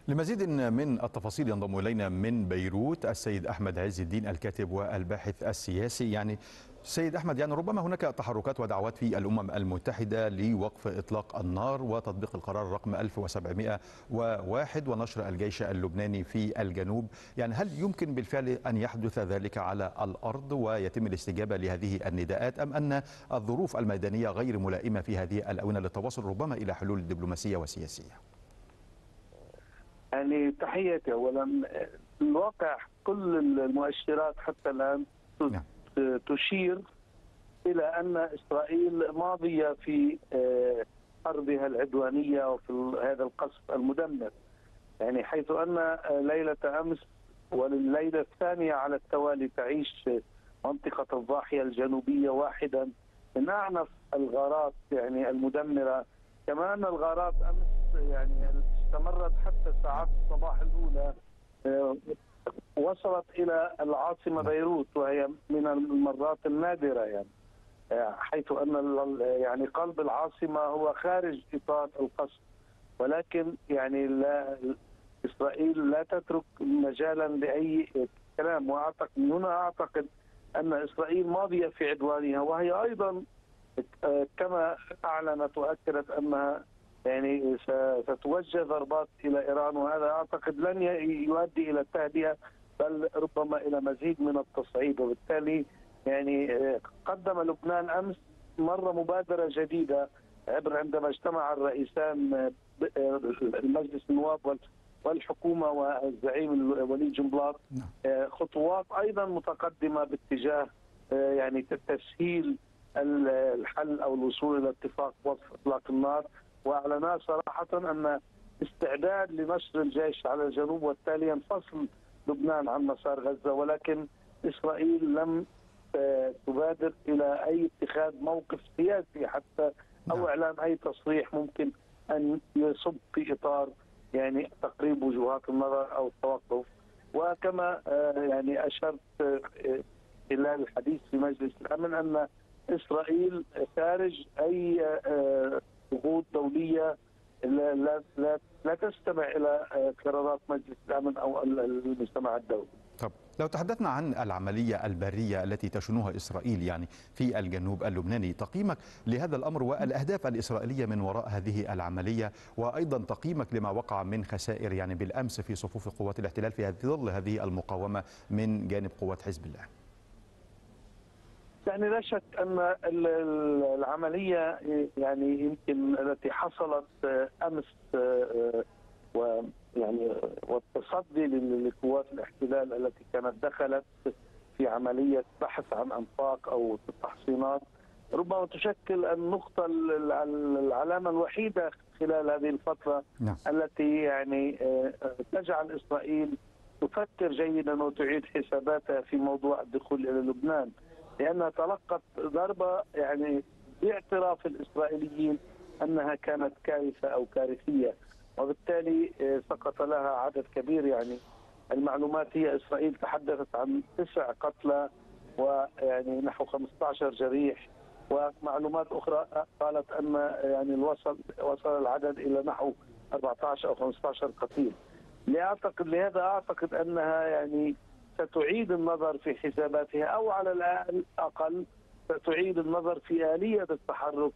لمزيد من التفاصيل ينضم إلينا من بيروت السيد أحمد عز الدين الكاتب والباحث السياسي. سيد أحمد، ربما هناك تحركات ودعوات في الأمم المتحدة لوقف إطلاق النار وتطبيق القرار رقم 1701 ونشر الجيش اللبناني في الجنوب. هل يمكن بالفعل أن يحدث ذلك على الأرض ويتم الاستجابة لهذه النداءات، أم أن الظروف الميدانية غير ملائمة في هذه الآونة للتوصل ربما إلى حلول دبلوماسية وسياسية؟ تحياتي أولا. الواقع كل المؤشرات حتى الآن تشير إلى أن إسرائيل ماضية في حربها العدوانية وفي هذا القصف المدمر، حيث أن ليلة أمس والليلة الثانية على التوالي تعيش منطقة الضاحية الجنوبية واحدا من أعنف الغارات المدمرة. كما أن الغارات أمس استمرت حتى ساعات الصباح الأولى، وصلت إلى العاصمة بيروت، وهي من المرات النادرة حيث أن قلب العاصمة هو خارج إطار القصف، ولكن إسرائيل لا تترك مجالا لأي كلام. أعتقد أن إسرائيل ماضية في عدوانها، وهي أيضا كما أعلنت وأكدت أنها ستوجه ضربات إلى إيران، وهذا أعتقد لن يؤدي إلى التهدئة بل ربما إلى مزيد من التصعيد. وبالتالي قدم لبنان أمس مرة مبادرة جديدة عندما اجتمع الرئيسان المجلس النواب والحكومة والزعيم وليد جنبلاط، خطوات أيضا متقدمة باتجاه تسهيل الحل أو الوصول إلى اتفاق وقف إطلاق النار. وأعلنا صراحة أن استعداد لنشر الجيش على الجنوب وبالتالي انفصل لبنان عن مسار غزة، ولكن إسرائيل لم تبادر إلى أي اتخاذ موقف سياسي حتى أو إعلان أي تصريح ممكن أن يصب في إطار تقريب وجهات النظر أو التوقف. وكما أشرت خلال الحديث في مجلس الأمن أن إسرائيل خارج أي ضغوط دولية لا تستمع إلى قرارات مجلس الأمن أو المجتمع الدولي. طب لو تحدثنا عن العملية البرية التي تشنها إسرائيل في الجنوب اللبناني، تقييمك لهذا الأمر والأهداف الإسرائيلية من وراء هذه العملية، وأيضا تقييمك لما وقع من خسائر بالأمس في صفوف قوات الاحتلال في ظل هذه المقاومة من جانب قوات حزب الله؟ لا شك أن العملية يمكن التي حصلت أمس والتصدي لقوات الاحتلال التي كانت دخلت في عملية بحث عن أنفاق أو تحصينات ربما تشكل النقطة العلامة الوحيدة خلال هذه الفترة التي تجعل إسرائيل تفكر جيدا وتعيد حساباتها في موضوع الدخول إلى لبنان، لأنها تلقت ضربة باعتراف الإسرائيليين أنها كانت كارثة أو كارثية، وبالتالي سقط لها عدد كبير. المعلومات هي إسرائيل تحدثت عن 9 قتلى ونحو 15 جريح، ومعلومات أخرى قالت أن وصل العدد إلى نحو 14 أو 15 قتيل. لهذا أعتقد أنها ستعيد النظر في حساباتها، أو على الأقل ستعيد النظر في آلية التحرك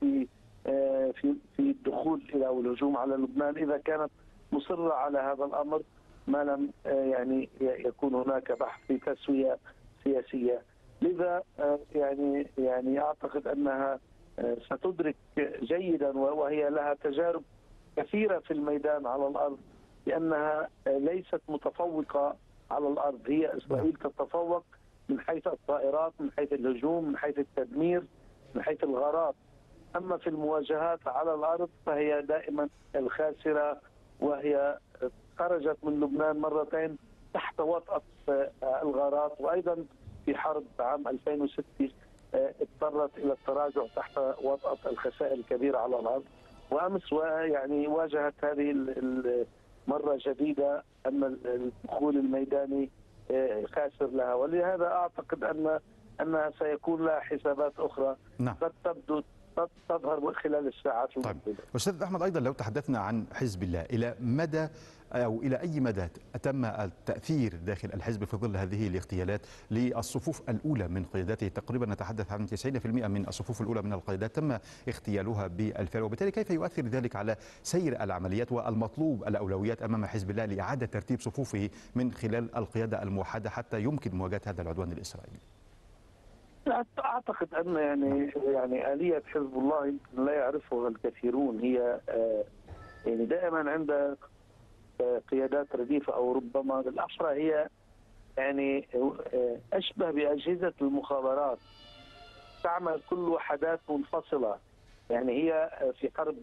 في الدخول إلى أو الهجوم على لبنان إذا كانت مصرة على هذا الأمر، ما لم يكون هناك بحث في تسوية سياسية. لذا أعتقد أنها ستدرك جيدا، وهي لها تجارب كثيرة في الميدان على الأرض، لأنها ليست متفوقة على الأرض. هي إسرائيل تتفوق من حيث الطائرات، من حيث الهجوم، من حيث التدمير، من حيث الغارات. أما في المواجهات على الأرض فهي دائما الخاسرة، وهي خرجت من لبنان مرتين تحت وطأة الغارات، وأيضا في حرب عام 2006 اضطرت إلى التراجع تحت وطأة الخسائر الكبيرة على الأرض. وأمس واجهت هذه مرة جديدة أن الدخول الميداني خاسر لها، ولهذا أعتقد أنها سيكون لها حسابات أخرى قد ستظهر خلال الساعات المقبلة. طيب أستاذ أحمد، أيضا لو تحدثنا عن حزب الله، إلى مدى أو إلى أي مدى تم التأثير داخل الحزب في ظل هذه الاغتيالات للصفوف الأولى من قياداته؟ تقريبا نتحدث عن 90% من الصفوف الأولى من القيادات تم اغتيالها بالفعل، وبالتالي كيف يؤثر ذلك على سير العمليات والمطلوب الأولويات أمام حزب الله لإعادة ترتيب صفوفه من خلال القيادة الموحدة حتى يمكن مواجهة هذا العدوان الإسرائيلي؟ أعتقد أن يعني آلية حزب الله يمكن لا يعرفها الكثيرون. هي يعني دائما عند قيادات رديفة أو ربما بالأحرى هي يعني أشبه بأجهزة المخابرات، تعمل كل وحدات منفصلة. يعني هي في حرب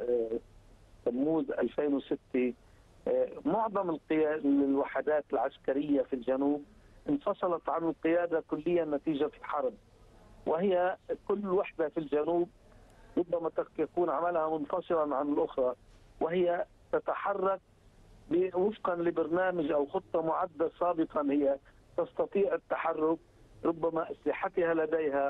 تموز 2006 معظم الوحدات العسكرية في الجنوب انفصلت عن القيادة كليا نتيجة الحرب، وهي كل وحدة في الجنوب ربما يكون عملها منفصلا عن الأخرى، وهي تتحرك وفقا لبرنامج أو خطة معدة سابقا. هي تستطيع التحرك، ربما أسلحتها لديها،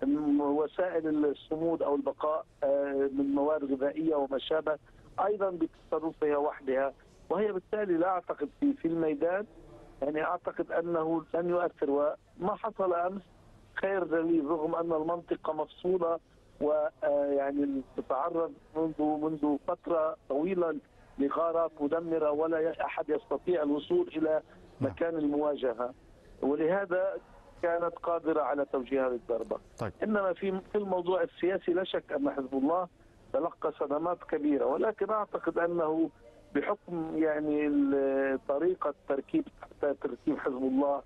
وسائل الصمود أو البقاء من مواد غذائية وما شابه، أيضا بتصرفها وحدها. وهي بالتالي لا أعتقد في الميدان، يعني أعتقد أنه لن يؤثر. وما حصل أمس خير دليل، رغم أن المنطقة مفصولة ويعني تتعرض منذ فترة طويلة لغارات مدمرة ولا أحد يستطيع الوصول إلى مكان المواجهة، ولهذا كانت قادرة على توجيه هذه الضربة. طيب. إنما في الموضوع السياسي لا شك أن حزب الله تلقى صدمات كبيرة، ولكن أعتقد أنه بحكم يعني طريقة تركيب حزب الله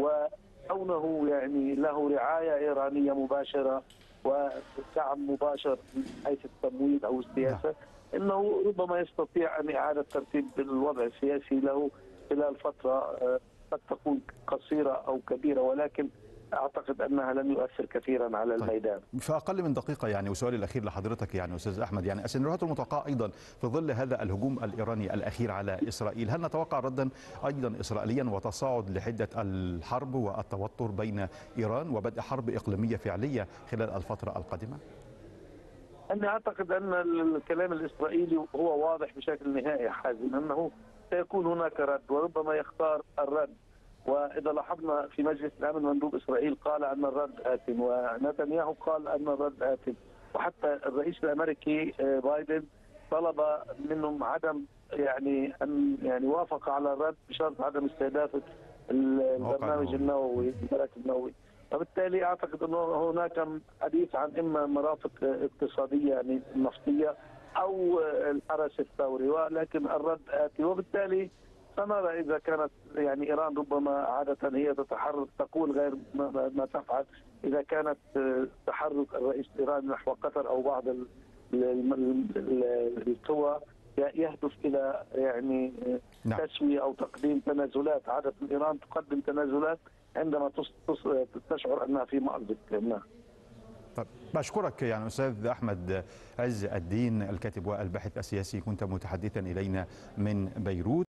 وكونه يعني له رعاية إيرانية مباشرة ودعم مباشر من حيث التمويل أو السياسة، إنه ربما يستطيع أن إعادة ترتيب الوضع السياسي له خلال فترة قد تكون قصيرة أو كبيرة، ولكن أعتقد أنها لن يؤثر كثيرا على الميدان. في أقل من دقيقة يعني، وسؤالي الأخير لحضرتك يعني أستاذ أحمد، يعني السيناريوهات المتوقعة أيضا في ظل هذا الهجوم الإيراني الأخير على إسرائيل، هل نتوقع ردا أيضا إسرائيليا وتصاعد لحدة الحرب والتوتر بين إيران وبدء حرب إقليمية فعلية خلال الفترة القادمة؟ أنا أعتقد أن الكلام الإسرائيلي هو واضح بشكل نهائي حازم، أنه سيكون هناك رد وربما يختار الرد. وإذا لاحظنا في مجلس الأمن مندوب إسرائيل قال أن الرد آت، ونتنياهو قال أن الرد آت، وحتى الرئيس الأمريكي بايدن طلب منهم عدم أن وافق على الرد بشرط عدم استهداف البرنامج النووي الملف النووي. وبالتالي أعتقد أنه هناك حديث عن إما مرافق اقتصادية يعني نفطية أو الحرس الثوري، ولكن الرد آتي. وبالتالي سنرى إذا كانت يعني إيران ربما عادة هي تتحرك تقول غير ما تفعل، إذا كانت تحرك الرئيس الإيراني نحو قطر أو بعض القوى يهدف إلى يعني تسوية أو تقديم تنازلات. عادة إيران تقدم تنازلات عندما تشعر أنها في مأزق. طيب بشكرك يعني أستاذ أحمد عز الدين، الكاتب والباحث السياسي، كنت متحدثا إلينا من بيروت.